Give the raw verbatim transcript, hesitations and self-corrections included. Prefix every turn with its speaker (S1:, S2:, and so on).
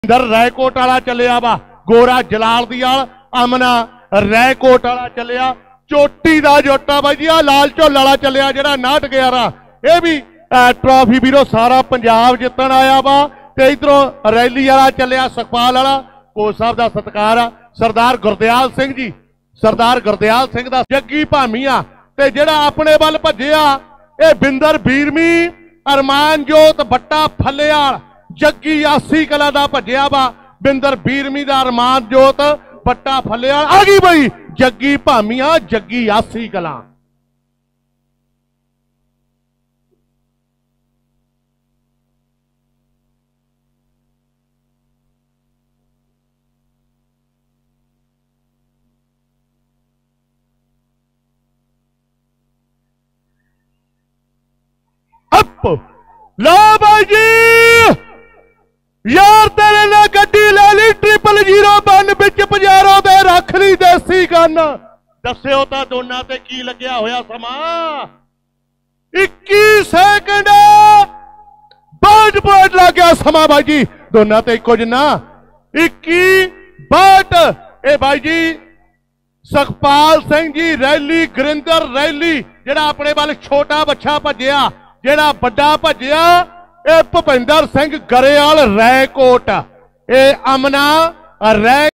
S1: इंदर रैकोट वाला चलिया वा, गोरा जलाल दी वाल, अमना रैकोट वाला चलिया, चोटी दा जोटा बाई जी, लाल झोल वाला चलिया जिहड़ा नाट ग्यारह, यह भी ट्रॉफी वीरो सारा पंजाब जितन आया वा। ते इधरों रैली वाला चलिया सुखपाल वाला, कोच साहब का सत्कार आ, सरदार गुरदयाल सिंह जी, सरदार गुरदयाल सिंह दा जग्गी भामीआ, ते जिहड़ा अपने वल भज्जिया ये बिंदर बीरमी, अरमानजोत बट्टा फल्लेआल, जग्गी आसी कला दा भज्जिया वा, बिंदर बीरमी दा अरमानजोत बट्टा फल्लेआल आ गई बई, जग्गी भामीआ जग्गी आसी कला। लो भाई जी यार तेरे ने गड्डी ले ली ट्रिपल जीरो वन बिच पजारो दे रख ली देसी गन। दस्यो तां दोनां ते की लग्या होया समा इक्की सैकंड बाहठ पॉइंट लग गया समा भाई जी, दोनां ते इक्को जिन्ना इक्की बाहठ। ए भाई जी सुखपाल सिंह जी रैली, गुरिंदर रैली जिहड़ा अपने वाल छोटा बच्चा भज्जिया, जिहड़ा बड़ा भज्जिया ये भुपिंदर सिंह गरेवाल रैकोट, ये अमना रै